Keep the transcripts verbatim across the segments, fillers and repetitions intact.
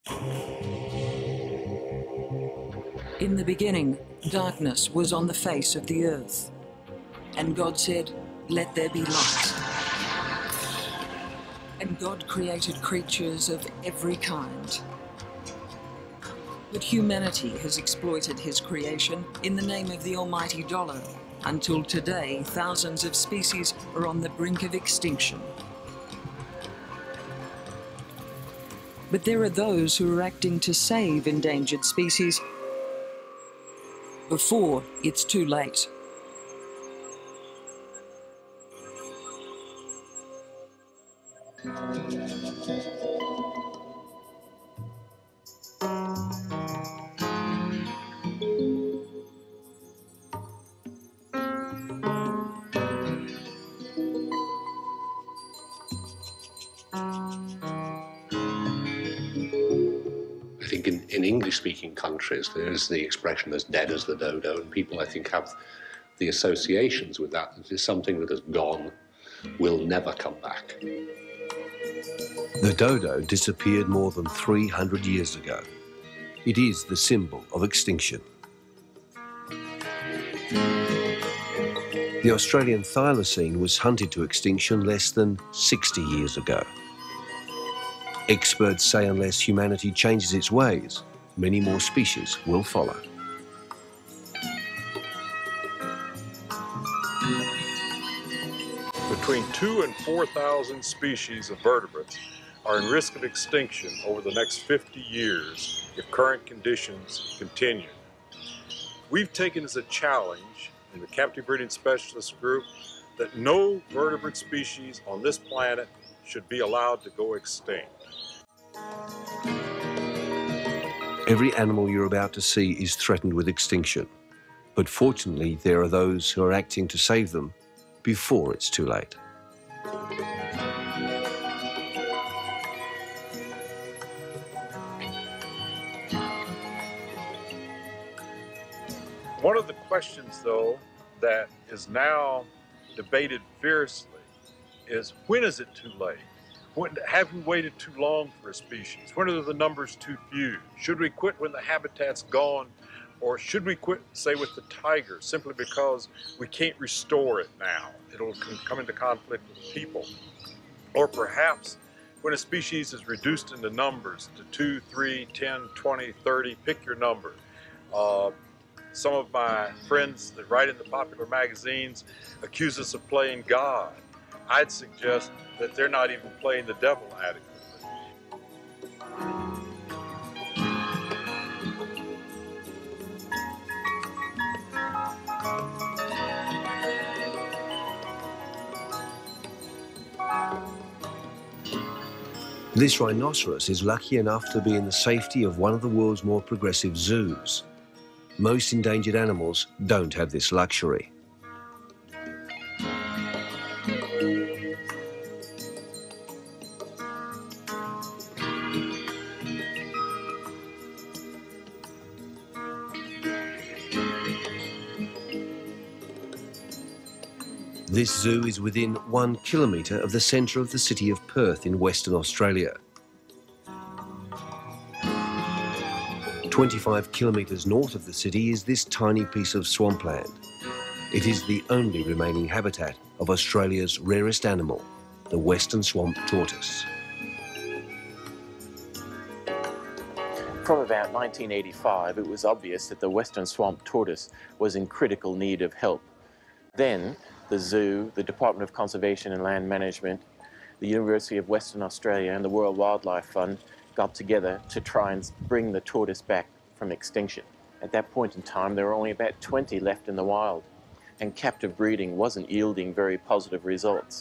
In the beginning, darkness was on the face of the earth, and God said, "Let there be light." And God created creatures of every kind. But humanity has exploited his creation in the name of the almighty dollar. Until today, thousands of species are on the brink of extinction. But there are those who are acting to save endangered species before it's too late. I think in, in English-speaking countries, there is the expression as dead as the dodo, and people, I think, have the associations with that. It is something that has gone, will never come back. The dodo disappeared more than three hundred years ago. It is the symbol of extinction. The Australian thylacine was hunted to extinction less than sixty years ago. Experts say unless humanity changes its ways, many more species will follow. Between two and four thousand species of vertebrates are in risk of extinction over the next fifty years if current conditions continue. We've taken as a challenge in the captive breeding specialist group that no vertebrate species on this planet should be allowed to go extinct. Every animal you're about to see is threatened with extinction, but fortunately there are those who are acting to save them before it's too late. One of the questions, though, that is now debated fiercely is, when is it too late? When, have we waited too long for a species? When are the numbers too few? Should we quit when the habitat's gone? Or should we quit, say, with the tiger, simply because we can't restore it now? It'll come into conflict with people. Or perhaps when a species is reduced into numbers to two, three, ten, twenty, thirty, pick your number. Uh, some of my friends that write in the popular magazines accuse us of playing God. I'd suggest that they're not even playing the devil adequately. This rhinoceros is lucky enough to be in the safety of one of the world's more progressive zoos. Most endangered animals don't have this luxury. This zoo is within one kilometre of the centre of the city of Perth in Western Australia. twenty-five kilometres north of the city is this tiny piece of swampland. It is the only remaining habitat of Australia's rarest animal, the western swamp tortoise. From about nineteen eighty-five, it was obvious that the western swamp tortoise was in critical need of help. Then, the zoo, the Department of Conservation and Land Management, the University of Western Australia and the World Wildlife Fund got together to try and bring the tortoise back from extinction. At that point in time, there were only about twenty left in the wild, and captive breeding wasn't yielding very positive results.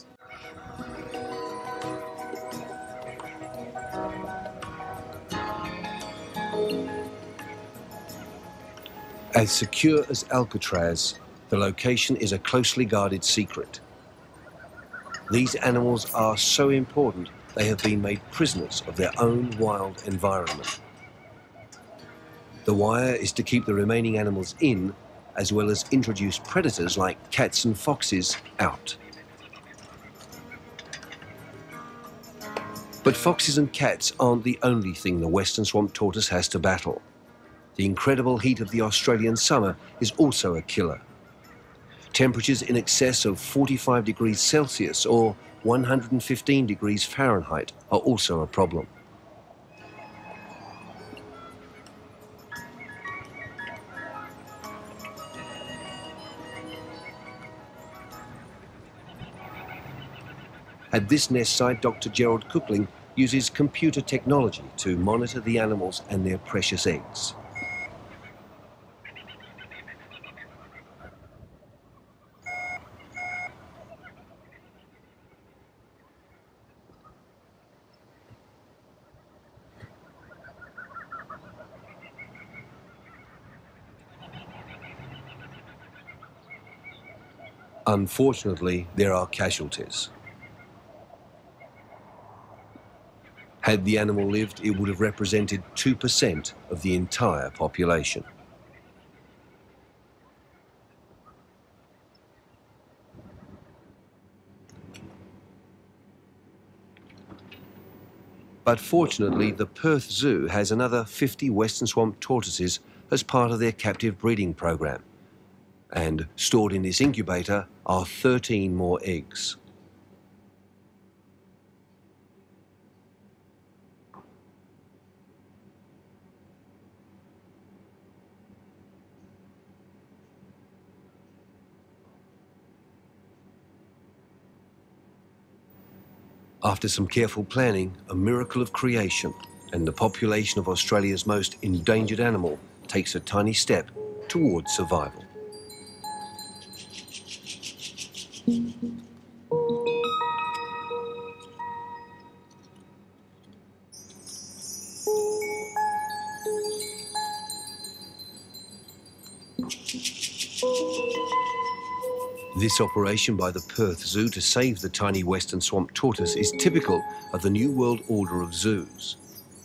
As secure as Alcatraz, the location is a closely guarded secret. These animals are so important they have been made prisoners of their own wild environment. The wire is to keep the remaining animals in, as well as introduce predators like cats and foxes out. But foxes and cats aren't the only thing the western swamp tortoise has to battle. The incredible heat of the Australian summer is also a killer. Temperatures in excess of forty-five degrees Celsius or one hundred fifteen degrees Fahrenheit are also a problem. At this nest site, Doctor Gerald Cookling uses computer technology to monitor the animals and their precious eggs. Unfortunately, there are casualties. Had the animal lived, it would have represented two percent of the entire population. But fortunately, the Perth Zoo has another fifty western swamp tortoises as part of their captive breeding program. And stored in this incubator are thirteen more eggs. After some careful planning, a miracle of creation, and the population of Australia's most endangered animal takes a tiny step towards survival. This operation by the Perth Zoo to save the tiny western swamp tortoise is typical of the New World Order of zoos.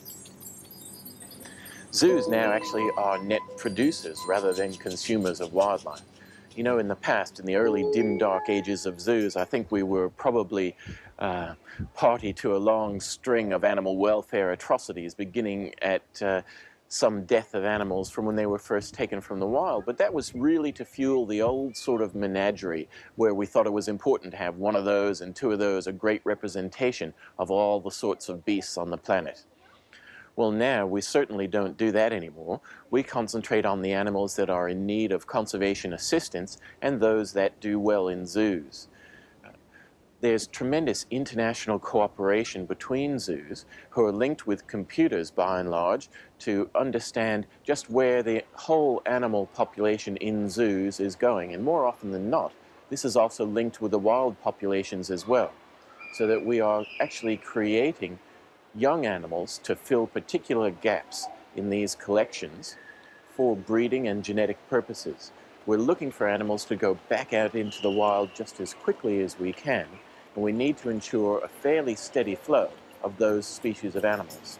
Zoos now actually are net producers rather than consumers of wildlife. You know, in the past, in the early dim, dark ages of zoos, I think we were probably uh, party to a long string of animal welfare atrocities, beginning at uh, some death of animals from when they were first taken from the wild. But that was really to fuel the old sort of menagerie where we thought it was important to have one of those and two of those, a great representation of all the sorts of beasts on the planet. Well, now we certainly don't do that anymore. We concentrate on the animals that are in need of conservation assistance and those that do well in zoos. There's tremendous international cooperation between zoos who are linked with computers, by and large, to understand just where the whole animal population in zoos is going. And more often than not, this is also linked with the wild populations as well, so that we are actually creating young animals to fill particular gaps in these collections for breeding and genetic purposes. We're looking for animals to go back out into the wild just as quickly as we can, and we need to ensure a fairly steady flow of those species of animals.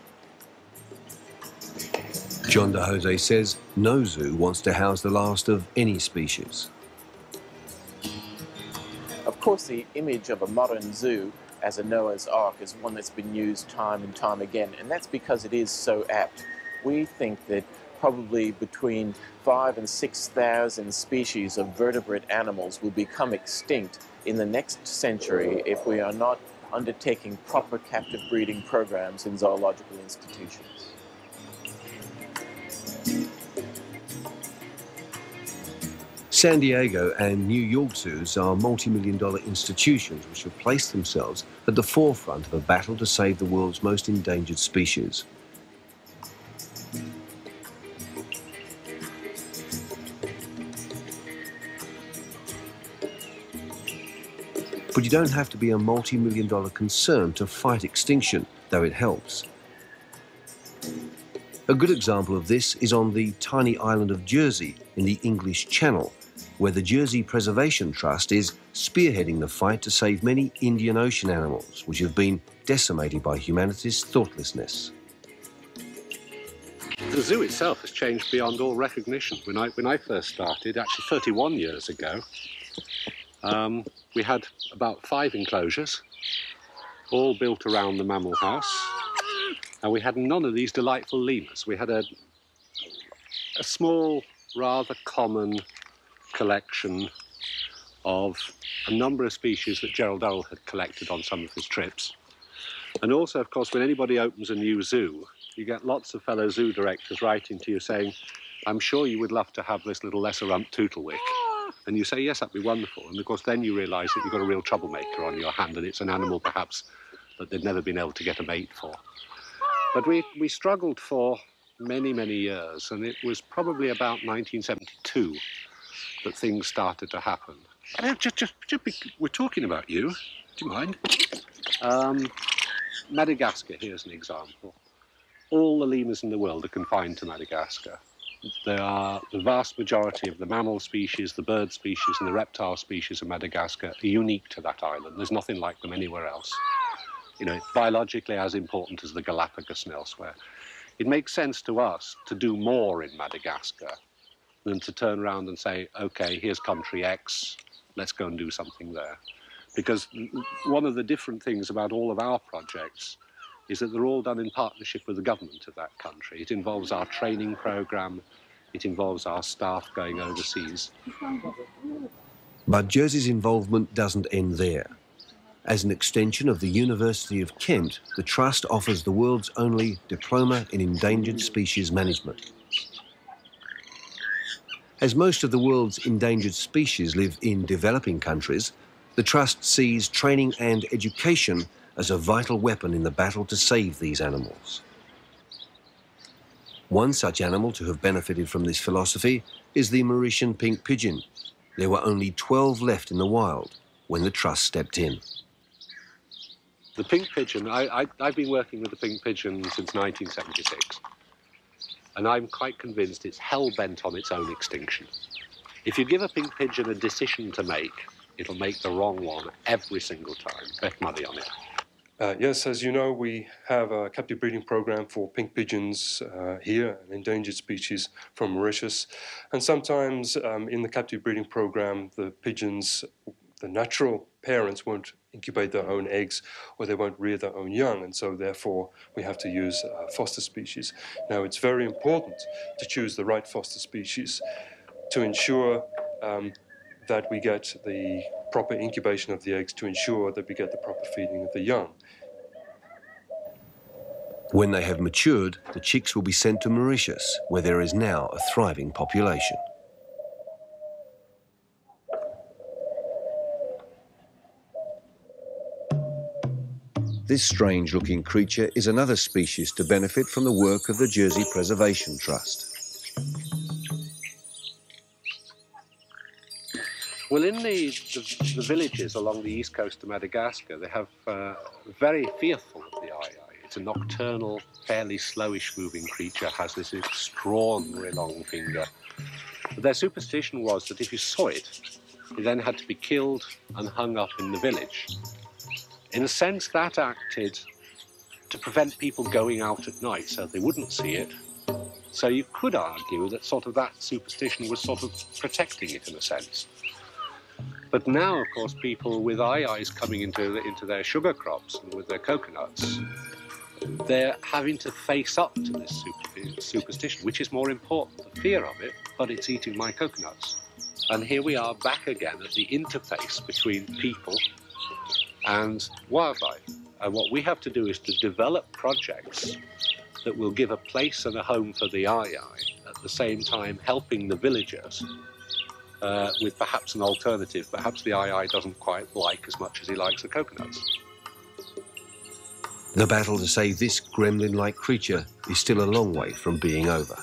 John de Jose says no zoo wants to house the last of any species. Of course, the image of a modern zoo as a Noah's Ark is one that's been used time and time again, and that's because it is so apt. We think that probably between five and six thousand species of vertebrate animals will become extinct in the next century if we are not undertaking proper captive breeding programs in zoological institutions. San Diego and New York zoos are multi-million dollar institutions which have placed themselves at the forefront of a battle to save the world's most endangered species. But you don't have to be a multi-million dollar concern to fight extinction, though it helps. A good example of this is on the tiny island of Jersey in the English Channel, where the Jersey Preservation Trust is spearheading the fight to save many Indian Ocean animals, which have been decimated by humanity's thoughtlessness. The zoo itself has changed beyond all recognition. When I, when I first started, actually thirty-one years ago, um, we had about five enclosures. all built around the mammal house. And we had none of these delightful lemurs. We had a, a small, rather common collection of a number of species that Gerald Durrell had collected on some of his trips. And also, of course, when anybody opens a new zoo, you get lots of fellow zoo directors writing to you saying, I'm sure you would love to have this little lesser rump Tootlewick. And you say, yes, that'd be wonderful. And of course, then you realise that you've got a real troublemaker on your hand, and it's an animal perhaps that they'd never been able to get a mate for. But we, we struggled for many, many years, and it was probably about nineteen seventy-two that things started to happen. Uh, just, just, just be, we're talking about you. Do you mind? Um, Madagascar, here's an example. All the lemurs in the world are confined to Madagascar. There are the vast majority of the mammal species, the bird species, and the reptile species of Madagascar are unique to that island. There's nothing like them anywhere else. You know, biologically as important as the Galapagos and elsewhere. It makes sense to us to do more in Madagascar than to turn around and say, okay, here's country X, let's go and do something there. Because one of the different things about all of our projects is that they're all done in partnership with the government of that country. It involves our training program, it involves our staff going overseas. But Jersey's involvement doesn't end there. As an extension of the University of Kent, the Trust offers the world's only diploma in endangered species management. As most of the world's endangered species live in developing countries, the Trust sees training and education as a vital weapon in the battle to save these animals. One such animal to have benefited from this philosophy is the Mauritian pink pigeon. There were only twelve left in the wild when the Trust stepped in. The pink pigeon, I, I, I've been working with the pink pigeon since nineteen seventy-six, and I'm quite convinced it's hell-bent on its own extinction. If you give a pink pigeon a decision to make, it'll make the wrong one every single time. Bet money on it. Uh, yes, as you know, we have a captive breeding program for pink pigeons uh, here, an endangered species from Mauritius. And sometimes um, in the captive breeding program, the pigeons, the natural parents won't incubate their own eggs, or they won't rear their own young, and so therefore we have to use uh, foster species. Now, it's very important to choose the right foster species to ensure um, that we get the proper incubation of the eggs, to ensure that we get the proper feeding of the young. When they have matured, the chicks will be sent to Mauritius, where there is now a thriving population. This strange-looking creature is another species to benefit from the work of the Jersey Preservation Trust. Well, in the, the, the villages along the east coast of Madagascar, they have uh, very fearful of the aye-aye. It's a nocturnal, fairly slowish moving creature, has this extraordinary long finger. But their superstition was that if you saw it, it then had to be killed and hung up in the village. In a sense, that acted to prevent people going out at night so they wouldn't see it. So you could argue that sort of that superstition was sort of protecting it in a sense. But now, of course, people with aye-ayes coming into, into their sugar crops and with their coconuts, they're having to face up to this super, superstition, which is more important, the fear of it, but it's eating my coconuts. And here we are back again at the interface between people and wildlife. And what we have to do is to develop projects that will give a place and a home for the aye-aye, at the same time helping the villagers uh, with perhaps an alternative. Perhaps the aye-aye doesn't quite like as much as he likes the coconuts. The battle to save this gremlin-like creature is still a long way from being over.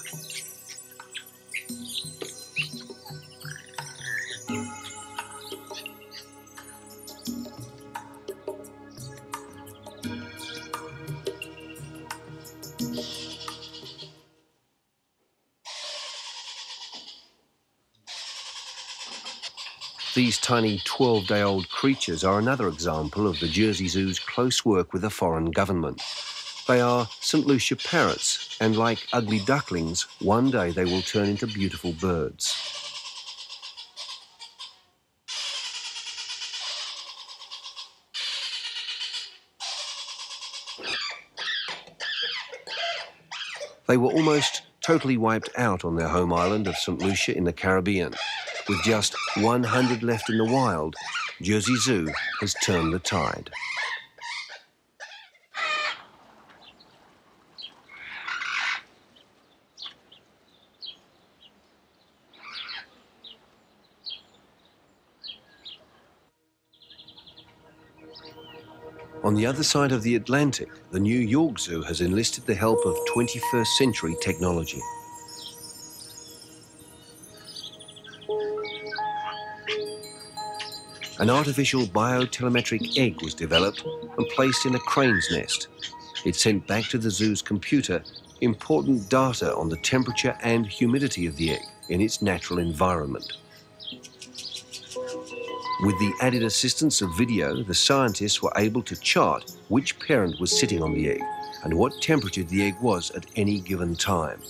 These tiny twelve-day-old creatures are another example of the Jersey Zoo's close work with the foreign government. They are Saint Lucia parrots, and like ugly ducklings, one day they will turn into beautiful birds. They were almost totally wiped out on their home island of Saint Lucia in the Caribbean. With just one hundred left in the wild, Jersey Zoo has turned the tide. On the other side of the Atlantic, the New York Zoo has enlisted the help of twenty-first century technology. An artificial biotelemetric egg was developed and placed in a crane's nest. It sent back to the zoo's computer important data on the temperature and humidity of the egg in its natural environment. With the added assistance of video, the scientists were able to chart which parent was sitting on the egg and what temperature the egg was at any given time.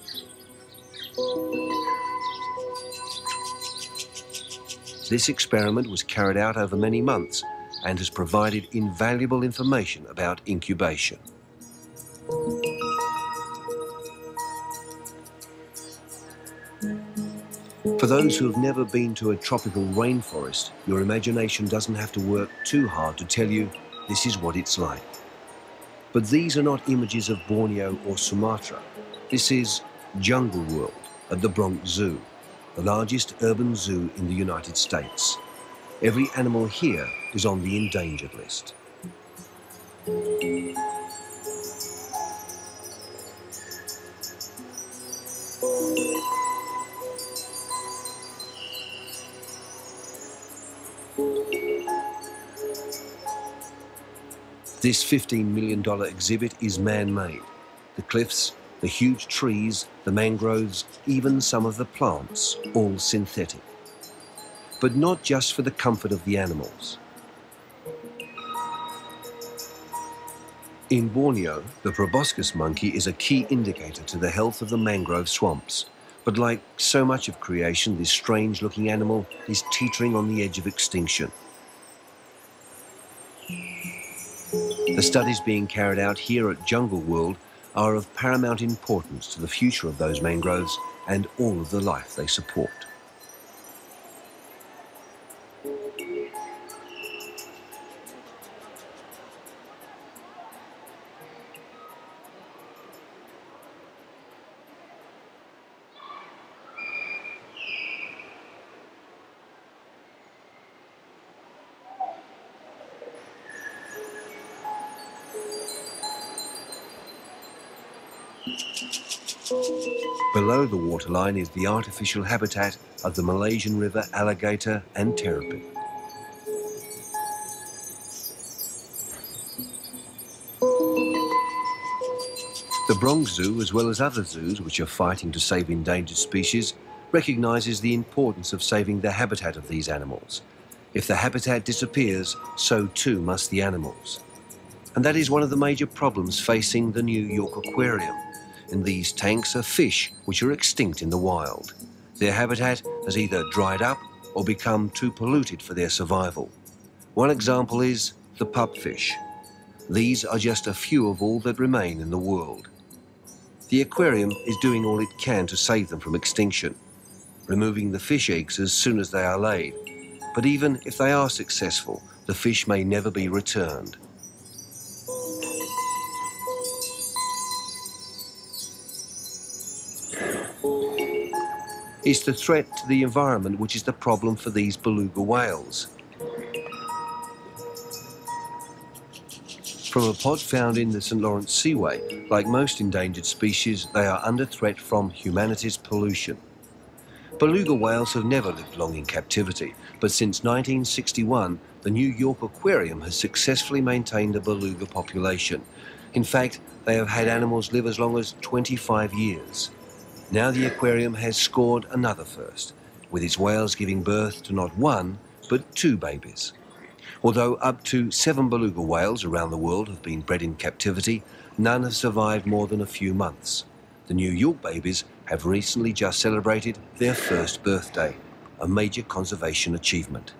This experiment was carried out over many months and has provided invaluable information about incubation. For those who have never been to a tropical rainforest, your imagination doesn't have to work too hard to tell you this is what it's like. But these are not images of Borneo or Sumatra. This is Jungle World at the Bronx Zoo, the largest urban zoo in the United States. Every animal here is on the endangered list. This fifteen million dollar exhibit is man-made. The cliffs, the huge trees, the mangroves, even some of the plants, all synthetic. But not just for the comfort of the animals. In Borneo, the proboscis monkey is a key indicator to the health of the mangrove swamps. But like so much of creation, this strange-looking animal is teetering on the edge of extinction. The studies being carried out here at Jungle World are of paramount importance to the future of those mangroves and all of the life they support. Below the waterline is the artificial habitat of the Malaysian river alligator and terrapin. The Bronx Zoo, as well as other zoos which are fighting to save endangered species, recognises the importance of saving the habitat of these animals. If the habitat disappears, so too must the animals. And that is one of the major problems facing the New York Aquarium. In these tanks are fish which are extinct in the wild. Their habitat has either dried up or become too polluted for their survival. One example is the pupfish. These are just a few of all that remain in the world. The aquarium is doing all it can to save them from extinction, removing the fish eggs as soon as they are laid. But even if they are successful, the fish may never be returned. It's the threat to the environment which is the problem for these beluga whales. From a pod found in the Saint Lawrence Seaway, like most endangered species, they are under threat from humanity's pollution. Beluga whales have never lived long in captivity, but since nineteen sixty-one, the New York Aquarium has successfully maintained a beluga population. In fact, they have had animals live as long as twenty-five years. Now the aquarium has scored another first, with its whales giving birth to not one, but two babies. Although up to seven beluga whales around the world have been bred in captivity, none have survived more than a few months. The New York babies have recently just celebrated their first birthday, a major conservation achievement.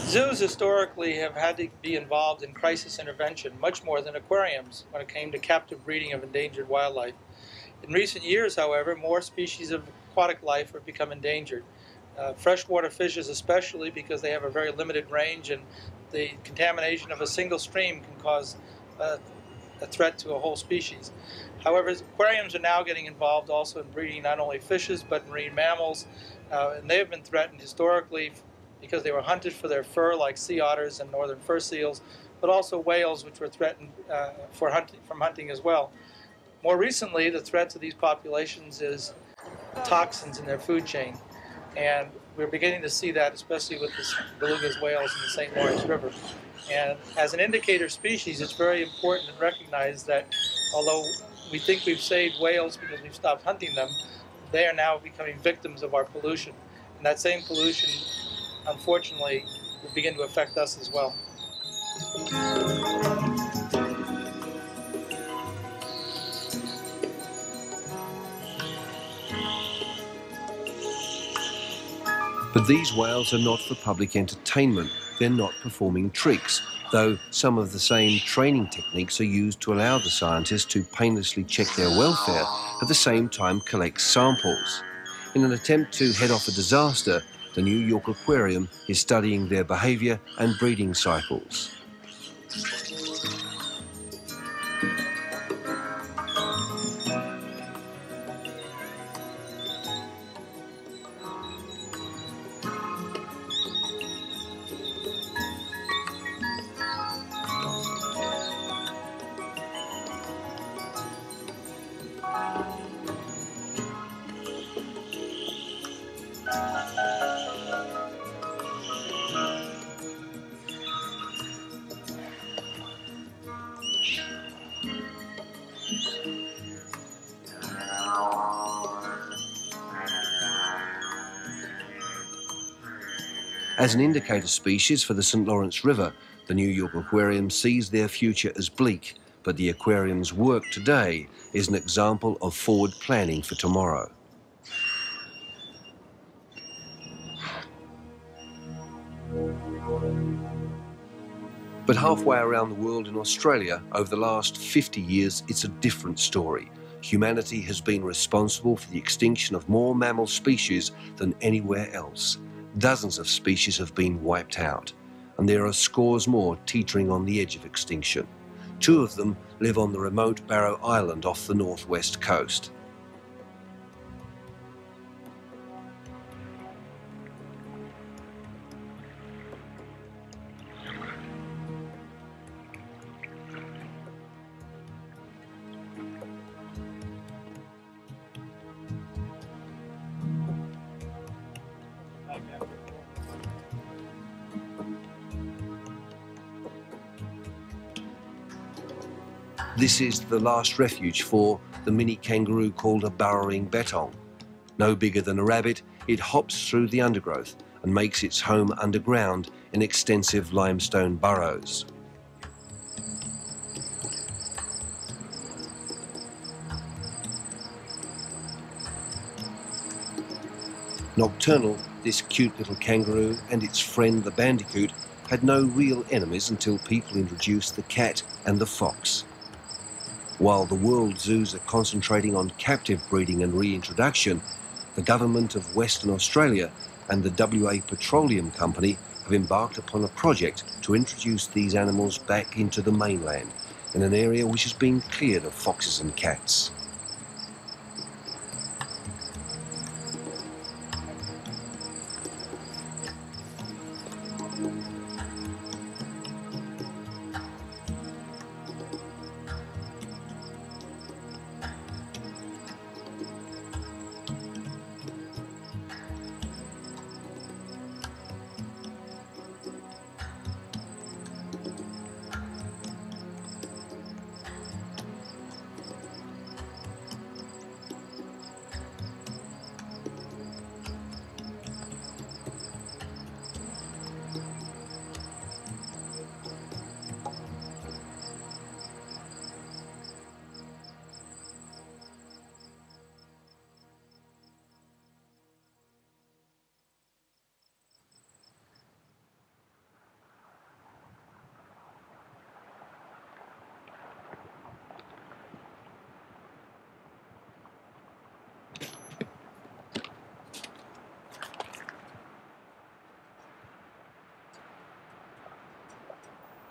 Zoos historically have had to be involved in crisis intervention much more than aquariums when it came to captive breeding of endangered wildlife. In recent years, however, more species of aquatic life have become endangered. Uh, freshwater fishes especially, because they have a very limited range, and the contamination of a single stream can cause uh, a threat to a whole species. However, aquariums are now getting involved also in breeding not only fishes but marine mammals, uh, and they have been threatened historically because they were hunted for their fur, like sea otters and northern fur seals, but also whales, which were threatened uh, for hunting, from hunting as well. More recently, the threat to these populations is toxins in their food chain, and we're beginning to see that, especially with the belugas whales in the Saint Lawrence River. And as an indicator species, it's very important to recognize that although we think we've saved whales because we've stopped hunting them, they are now becoming victims of our pollution. And that same pollution, unfortunately, will begin to affect us as well. But these whales are not for public entertainment. They're not performing tricks, though some of the same training techniques are used to allow the scientists to painlessly check their welfare, at the same time collect samples. In an attempt to head off a disaster, the New York Aquarium is studying their behaviour and breeding cycles. As an indicator species for the Saint Lawrence River, the New York Aquarium sees their future as bleak, but the aquarium's work today is an example of forward planning for tomorrow. But halfway around the world in Australia, over the last fifty years, it's a different story. Humanity has been responsible for the extinction of more mammal species than anywhere else. Dozens of species have been wiped out, and there are scores more teetering on the edge of extinction. Two of them live on the remote Barrow Island off the northwest coast. This is the last refuge for the mini kangaroo called a burrowing bettong. No bigger than a rabbit, it hops through the undergrowth and makes its home underground in extensive limestone burrows. Nocturnal, this cute little kangaroo and its friend the bandicoot had no real enemies until people introduced the cat and the fox. While the world zoos are concentrating on captive breeding and reintroduction, the government of Western Australia and the W A Petroleum Company have embarked upon a project to introduce these animals back into the mainland, in an area which has been cleared of foxes and cats.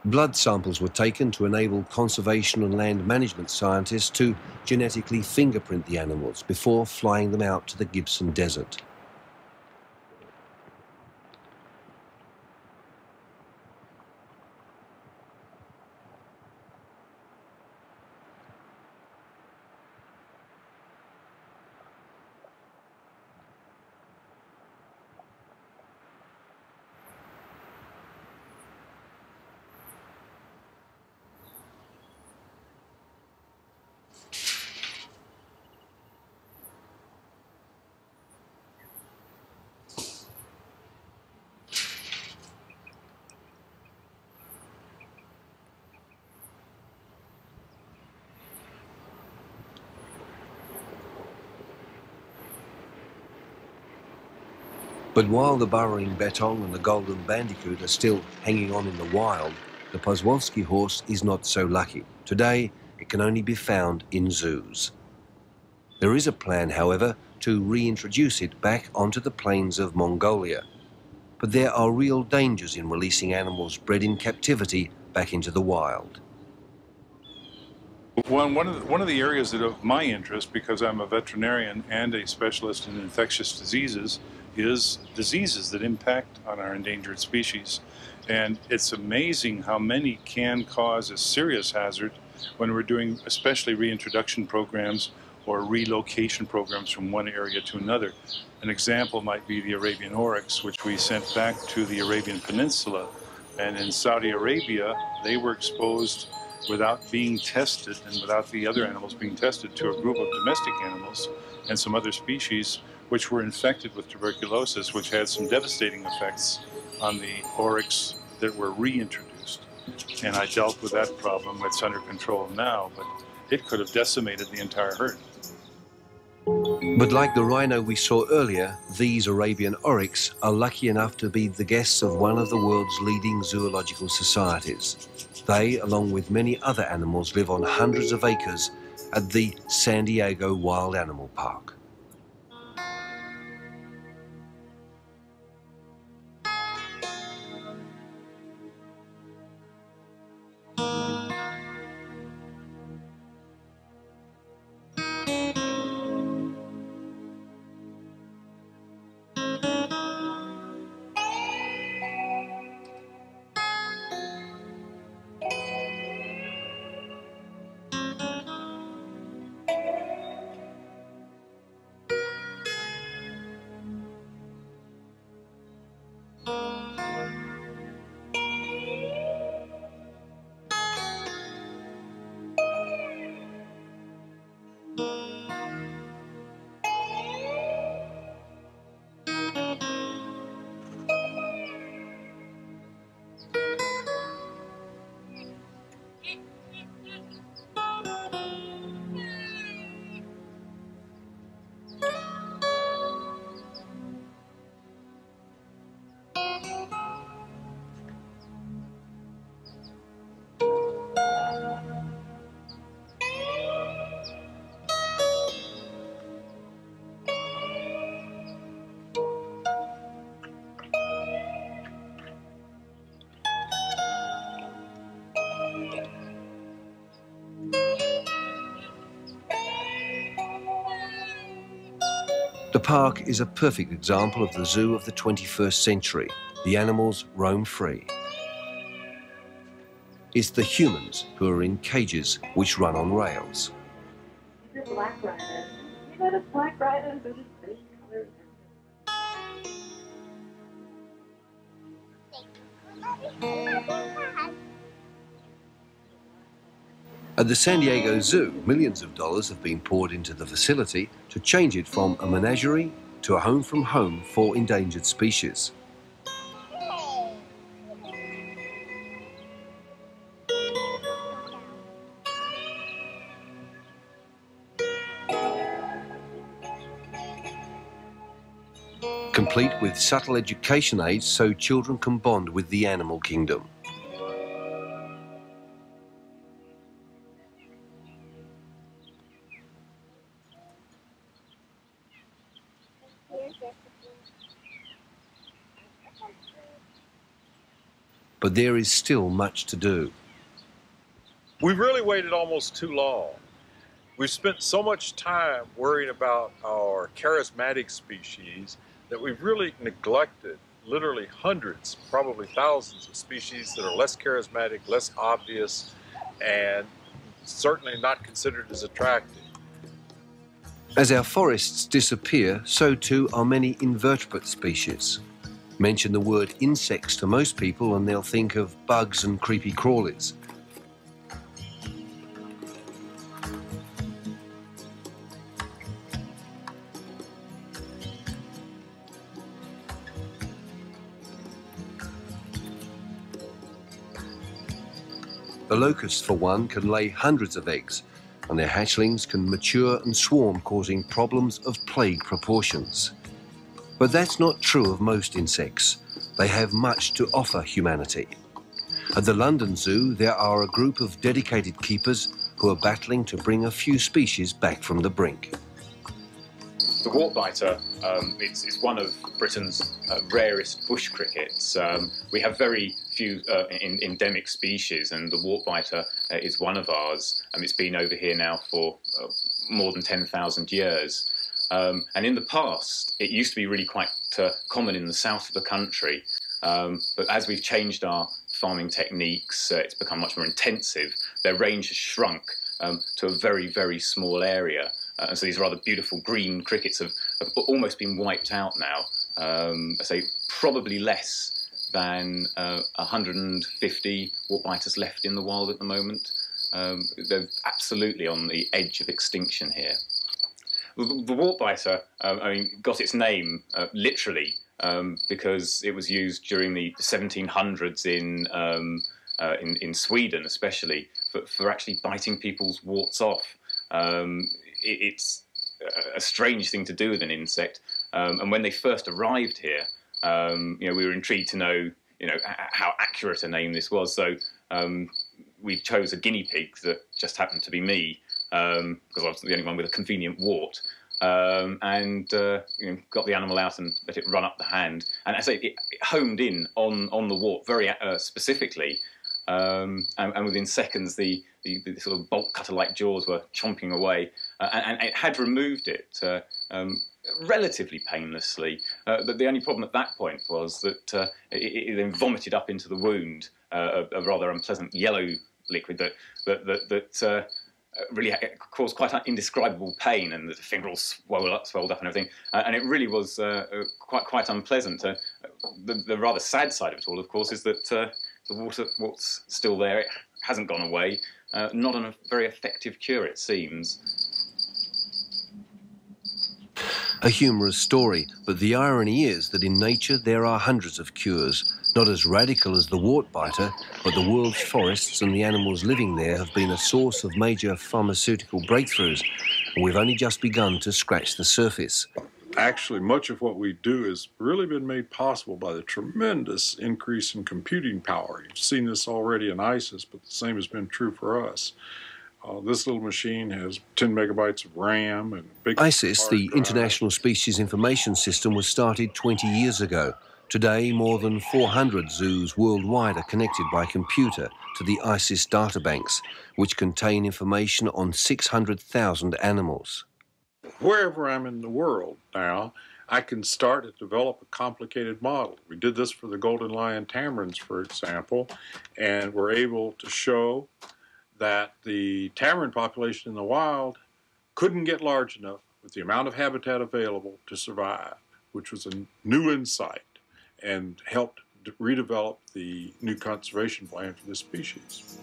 Blood samples were taken to enable conservation and land management scientists to genetically fingerprint the animals before flying them out to the Gibson Desert. But while the burrowing bettong and the golden bandicoot are still hanging on in the wild, the Pozwolski horse is not so lucky. Today, it can only be found in zoos. There is a plan, however, to reintroduce it back onto the plains of Mongolia. But there are real dangers in releasing animals bred in captivity back into the wild. One, one, of the, one of the areas that of my interest, because I'm a veterinarian and a specialist in infectious diseases, is diseases that impact on our endangered species. And it's amazing how many can cause a serious hazard when we're doing especially reintroduction programs or relocation programs from one area to another. An example might be the Arabian oryx, which we sent back to the Arabian Peninsula. And in Saudi Arabia, they were exposed without being tested and without the other animals being tested to a group of domestic animals and some other species which were infected with tuberculosis, which had some devastating effects on the oryx that were reintroduced. And I dealt with that problem. It's under control now, but it could have decimated the entire herd. But like the rhino we saw earlier, these Arabian oryx are lucky enough to be the guests of one of the world's leading zoological societies. They, along with many other animals, live on hundreds of acres at the San Diego Wild Animal Park. The park is a perfect example of the zoo of the twenty-first century. The animals roam free. It's the humans who are in cages which run on rails. These are black rhinos. You notice black rhinos are just pretty colors. At the San Diego Zoo, millions of dollars have been poured into the facility to change it from a menagerie to a home from home for endangered species. Complete with subtle education aids so children can bond with the animal kingdom. but there is still much to do. We've really waited almost too long. We've spent so much time worrying about our charismatic species that we've really neglected literally hundreds, probably thousands of species that are less charismatic, less obvious, and certainly not considered as attractive. As our forests disappear, so too are many invertebrate species. Mention the word insects to most people and they'll think of bugs and creepy crawlies. The locust, for one, can lay hundreds of eggs, and their hatchlings can mature and swarm, causing problems of plague proportions. But that's not true of most insects. They have much to offer humanity. At the London Zoo, there are a group of dedicated keepers who are battling to bring a few species back from the brink. The wartbiter, um, it's, it's one of Britain's uh, rarest bush crickets. Um, we have very few uh, in, endemic species, and the wartbiter uh, is one of ours. Um, it's been over here now for uh, more than ten thousand years. Um, and in the past, it used to be really quite uh, common in the south of the country. Um, but as we've changed our farming techniques, uh, it's become much more intensive. Their range has shrunk um, to a very, very small area. Uh, and so these rather beautiful green crickets have, have almost been wiped out now. Um, I say probably less than uh, one hundred fifty wartbiters left in the wild at the moment. Um, they're absolutely on the edge of extinction here. The, the wartbiter, uh, I mean, got its name uh, literally um, because it was used during the seventeen hundreds in um, uh, in, in Sweden, especially for, for actually biting people's warts off. Um, it, it's a strange thing to do with an insect, um, and when they first arrived here, um, you know, we were intrigued to know, you know, how accurate a name this was. So um, we chose a guinea pig that just happened to be me, um, because I was the only one with a convenient wart, um, and uh, you know, got the animal out and let it run up the hand. And I say it, it homed in on on the wart very uh, specifically, um, and, and within seconds the, the, the sort of bolt cutter-like jaws were chomping away, uh, and, and it had removed it uh, um, relatively painlessly. Uh, but the only problem at that point was that uh, it, it then vomited up into the wound uh, a, a rather unpleasant yellow liquid that that that, that uh, really caused quite indescribable pain, and the finger all swelled up, swelled up and everything. Uh, and it really was uh, quite quite unpleasant. Uh, the, the rather sad side of it all, of course, is that uh, the water wart's still there. It hasn't gone away. Uh, not on a very effective cure, it seems. A humorous story, but the irony is that in nature there are hundreds of cures, not as radical as the wartbiter, but the world's forests and the animals living there have been a source of major pharmaceutical breakthroughs, and we've only just begun to scratch the surface. Actually, much of what we do has really been made possible by the tremendous increase in computing power. You've seen this already in ISIS, but the same has been true for us. Uh, this little machine has ten megabytes of RAM and big ISIS, the drive. International Species Information System, was started twenty years ago. Today, more than four hundred zoos worldwide are connected by computer to the ISIS databanks, which contain information on six hundred thousand animals. Wherever I'm in the world now, I can start to develop a complicated model. We did this for the golden lion tamarins, for example, and we're able to show that the tamarin population in the wild couldn't get large enough with the amount of habitat available to survive, which was a new insight and helped redevelop the new conservation plan for this species.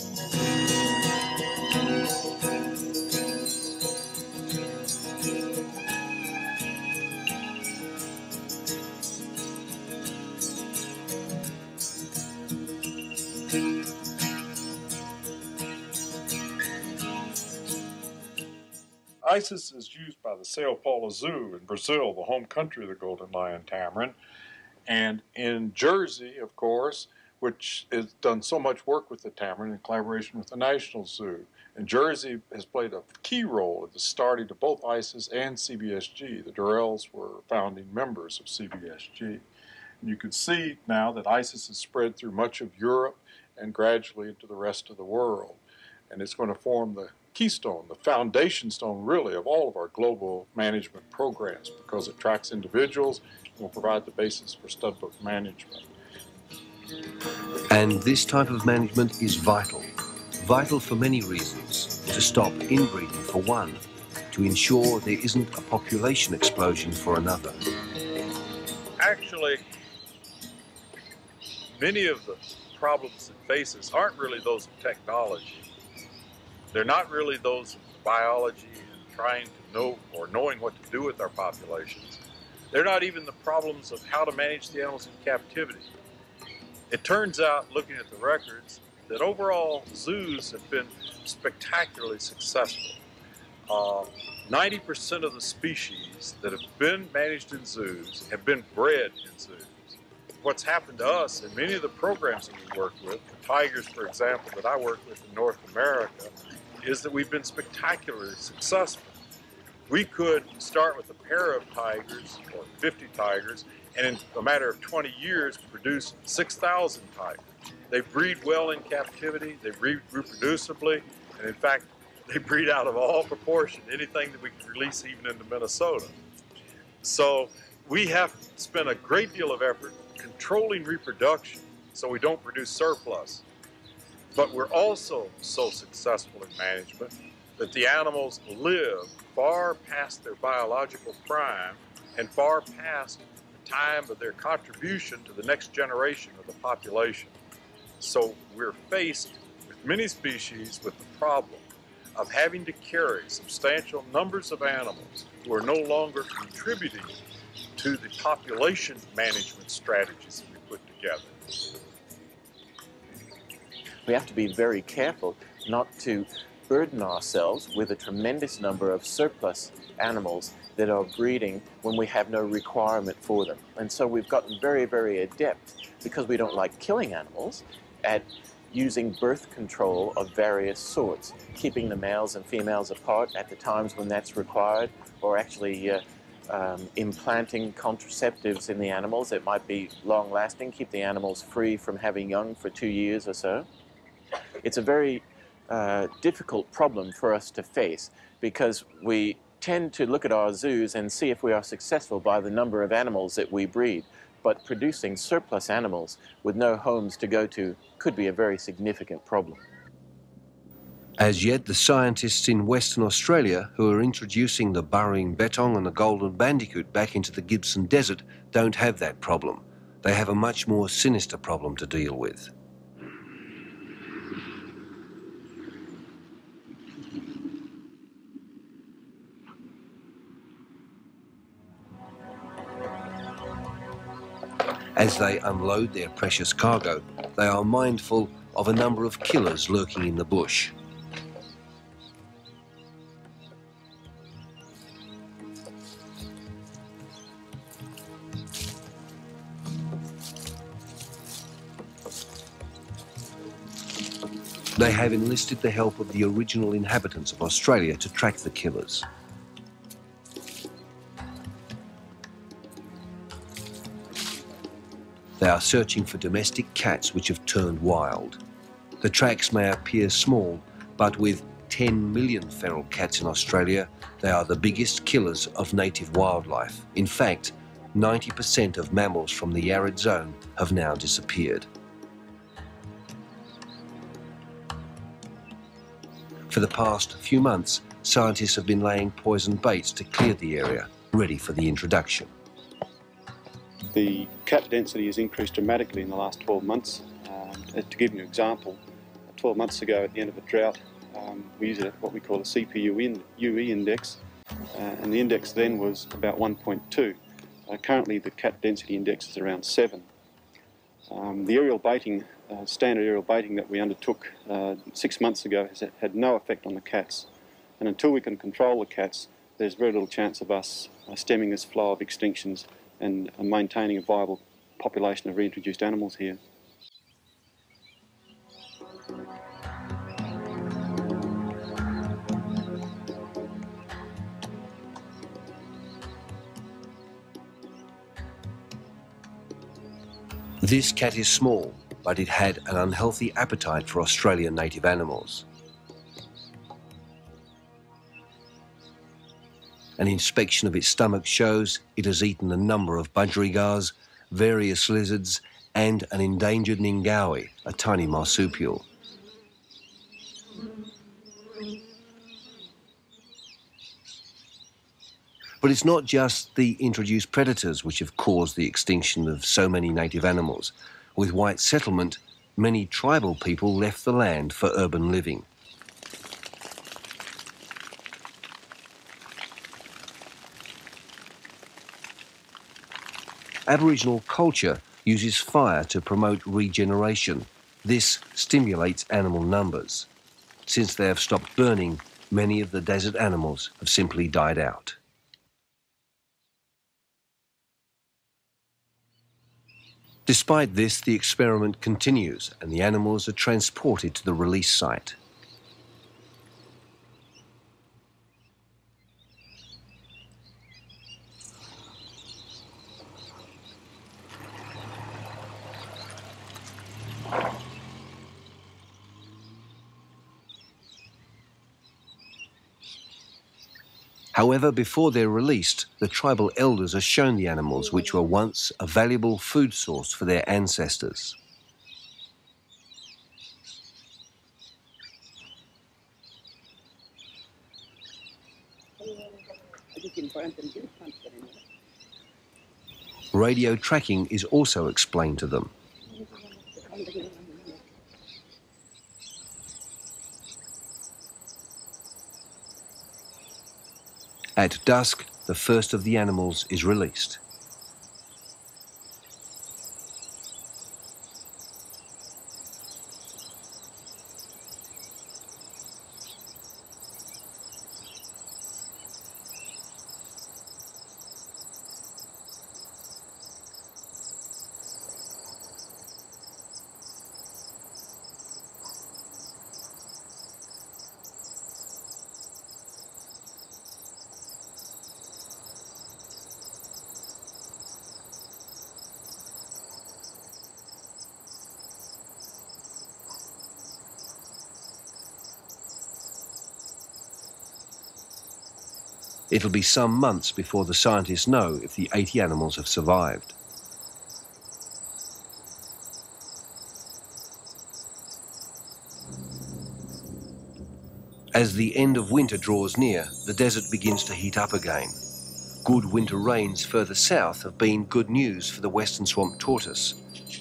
ISIS is used by the Sao Paulo Zoo in Brazil, the home country of the golden lion tamarin, and in Jersey, of course, which has done so much work with the tamarin in collaboration with the National Zoo. And Jersey has played a key role at the starting of both ISIS and C B S G. The Durrells were founding members of C B S G. And you can see now that ISIS has spread through much of Europe and gradually into the rest of the world. And it's going to form the keystone, the foundation stone, really, of all of our global management programs, because it tracks individuals and will provide the basis for studbook management. And this type of management is vital. Vital for many reasons. To stop inbreeding for one, to ensure there isn't a population explosion for another. Actually, many of the problems it faces aren't really those of technology. They're not really those of biology and trying to know or knowing what to do with our populations. They're not even the problems of how to manage the animals in captivity. It turns out, looking at the records, that overall zoos have been spectacularly successful. ninety percent of the species that have been managed in zoos have been bred in zoos. What's happened to us in many of the programs that we work with, the tigers, for example, that I work with in North America, is that we've been spectacularly successful. We could start with a pair of tigers, or fifty tigers, and in a matter of twenty years produce six thousand tigers. They breed well in captivity, they breed reproducibly, and in fact, they breed out of all proportion, anything that we can release even into Minnesota. So we have spent a great deal of effort controlling reproduction so we don't produce surplus. But we're also so successful in management that the animals live far past their biological prime and far past the time of their contribution to the next generation of the population. So we're faced with many species with the problem of having to carry substantial numbers of animals who are no longer contributing to the population management strategies that we put together. We have to be very careful not to burden ourselves with a tremendous number of surplus animals that are breeding when we have no requirement for them. And so we've gotten very, very adept, because we don't like killing animals, at using birth control of various sorts, keeping the males and females apart at the times when that's required, or actually uh, um, implanting contraceptives in the animals that might be long-lasting, keep the animals free from having young for two years or so. It's a very uh, difficult problem for us to face, because we tend to look at our zoos and see if we are successful by the number of animals that we breed. But producing surplus animals with no homes to go to could be a very significant problem. As yet, the scientists in Western Australia who are introducing the burrowing bettong and the golden bandicoot back into the Gibson Desert don't have that problem. They have a much more sinister problem to deal with. As they unload their precious cargo, they are mindful of a number of killers lurking in the bush. They have enlisted the help of the original inhabitants of Australia to track the killers. They are searching for domestic cats which have turned wild. The tracks may appear small, but with ten million feral cats in Australia, they are the biggest killers of native wildlife. In fact, ninety percent of mammals from the arid zone have now disappeared. For the past few months, scientists have been laying poison baits to clear the area, ready for the introduction. The cat density has increased dramatically in the last twelve months. Um, to give you an example, twelve months ago at the end of a drought, um, we used what we call a C P U E index, uh, and the index then was about one point two. Uh, currently the cat density index is around seven. Um, the aerial baiting, uh, standard aerial baiting that we undertook uh, six months ago has had no effect on the cats. And until we can control the cats, there's very little chance of us uh, stemming this flow of extinctions and uh, maintaining a viable population of reintroduced animals here. This cat is small, but it had an unhealthy appetite for Australian native animals. An inspection of its stomach shows it has eaten a number of budgerigars, various lizards, and an endangered ningawi, a tiny marsupial. But it's not just the introduced predators which have caused the extinction of so many native animals. With white settlement, many tribal people left the land for urban living. Aboriginal culture uses fire to promote regeneration. This stimulates animal numbers. Since they have stopped burning, many of the desert animals have simply died out. Despite this, the experiment continues and the animals are transported to the release site. However, before they're released, the tribal elders are shown the animals which were once a valuable food source for their ancestors. Radio tracking is also explained to them. At dusk, the first of the animals is released. It'll be some months before the scientists know if the eighty animals have survived. As the end of winter draws near, the desert begins to heat up again. Good winter rains further south have been good news for the western swamp tortoise.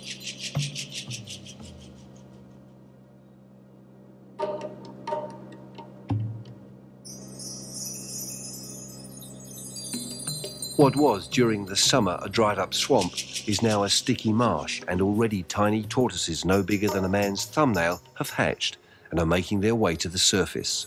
What was during the summer a dried up swamp is now a sticky marsh, and already tiny tortoises no bigger than a man's thumbnail have hatched and are making their way to the surface.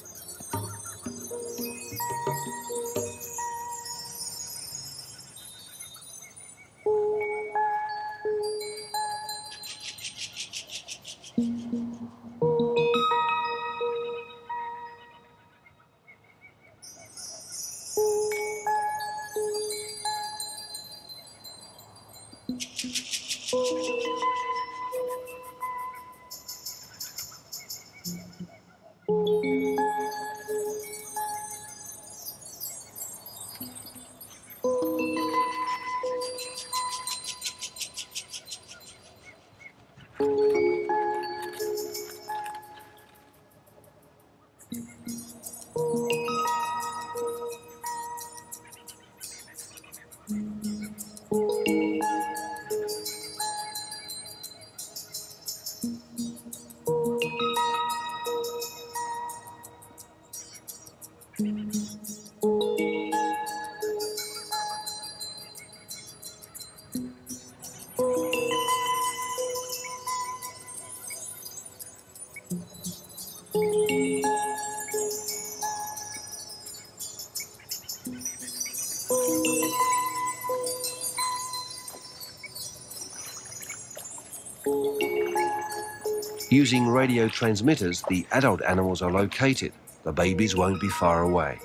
Using radio transmitters, the adult animals are located. The babies won't be far away.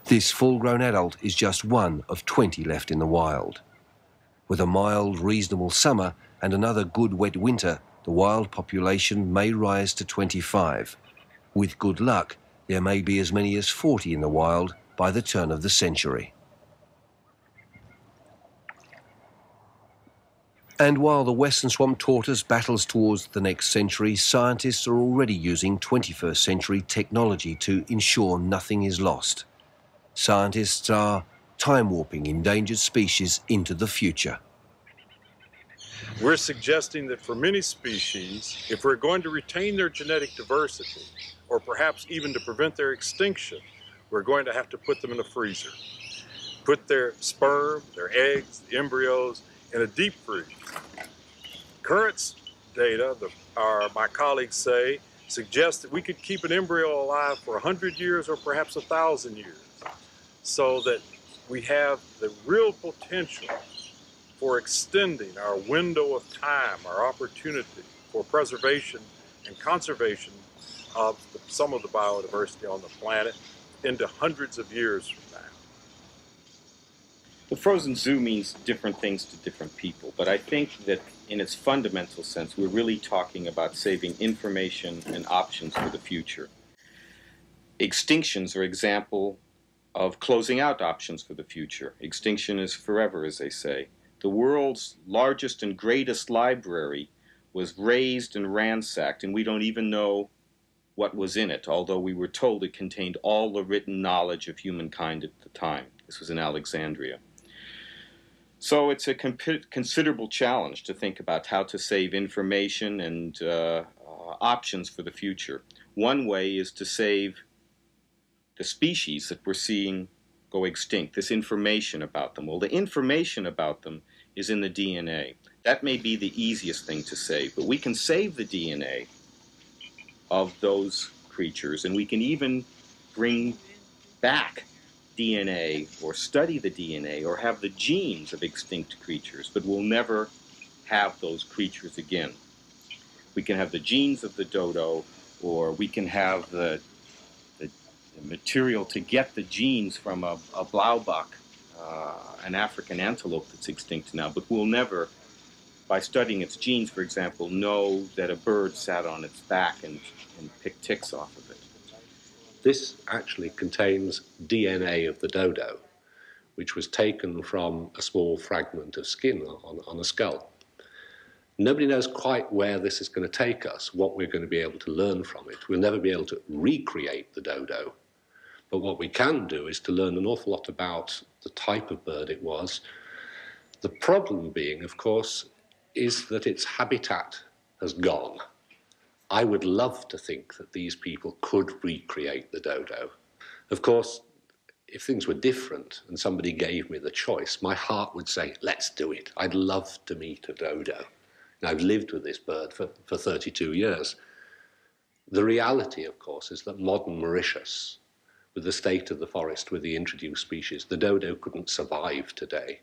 This full-grown adult is just one of twenty left in the wild. With a mild, reasonable summer and another good wet winter, the wild population may rise to twenty-five. With good luck, there may be as many as forty in the wild by the turn of the century. And while the western swamp tortoise battles towards the next century, scientists are already using twenty-first century technology to ensure nothing is lost. Scientists are time-warping endangered species into the future. We're suggesting that for many species, if we're going to retain their genetic diversity, or perhaps even to prevent their extinction, we're going to have to put them in a freezer. Put their sperm, their eggs, the embryos in a deep freeze. Current data, the, our, my colleagues say, suggest that we could keep an embryo alive for one hundred years or perhaps one thousand years, so that we have the real potential for extending our window of time, our opportunity for preservation and conservation of the, some of the biodiversity on the planet into hundreds of years from now. The frozen zoo means different things to different people, but I think that in its fundamental sense, we're really talking about saving information and options for the future. Extinctions are an example of closing out options for the future. Extinction is forever, as they say. The world's largest and greatest library was razed and ransacked, and we don't even know what was in it, although we were told it contained all the written knowledge of humankind at the time. This was in Alexandria. So it's a considerable challenge to think about how to save information and uh, uh, options for the future. One way is to save the species that we're seeing go extinct, this information about them. Well, the information about them is in the D N A. That may be the easiest thing to save, but we can save the D N A of those creatures, and we can even bring back D N A or study the D N A or have the genes of extinct creatures, but we'll never have those creatures again. We can have the genes of the dodo, or we can have the, the, the material to get the genes from a, a blauwbach, uh, an African antelope that's extinct now, but we'll never, by studying its genes, for example, know that a bird sat on its back and, and picked ticks off of it. This actually contains D N A of the dodo, which was taken from a small fragment of skin on, on a skull. Nobody knows quite where this is going to take us, what we're going to be able to learn from it. We'll never be able to recreate the dodo, but what we can do is to learn an awful lot about the type of bird it was. The problem being, of course, is that its habitat has gone. I would love to think that these people could recreate the dodo. Of course, if things were different and somebody gave me the choice, my heart would say, let's do it. I'd love to meet a dodo. And I've lived with this bird for, for thirty-two years. The reality, of course, is that modern Mauritius, with the state of the forest, with the introduced species, the dodo couldn't survive today.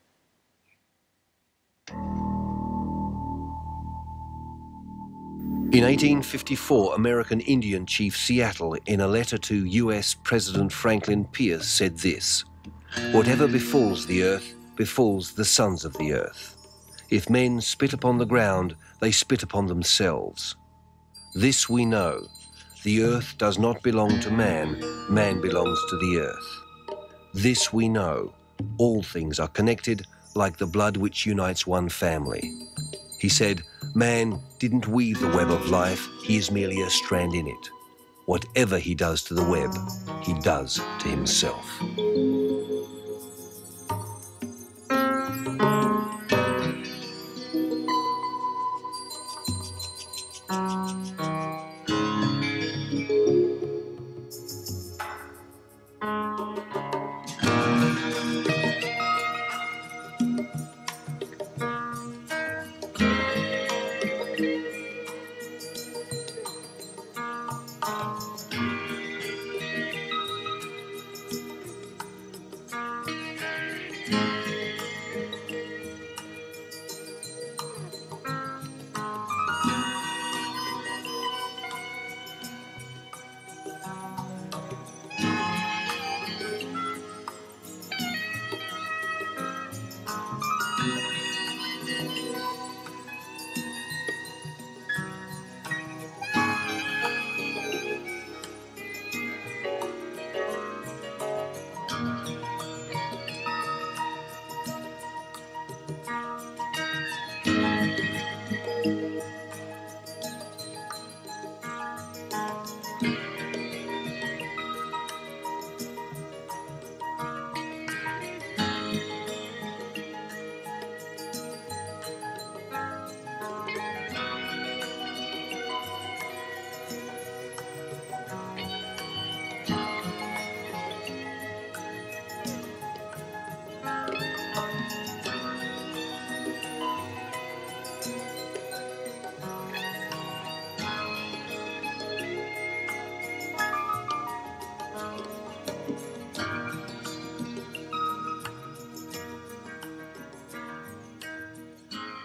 In eighteen fifty-four, American Indian Chief Seattle, in a letter to U S President Franklin Pierce, said this: "Whatever befalls the earth, befalls the sons of the earth. If men spit upon the ground, they spit upon themselves. This we know, the earth does not belong to man, man belongs to the earth. This we know, all things are connected like the blood which unites one family." He said, "Man didn't weave the web of life, he is merely a strand in it. Whatever he does to the web, he does to himself."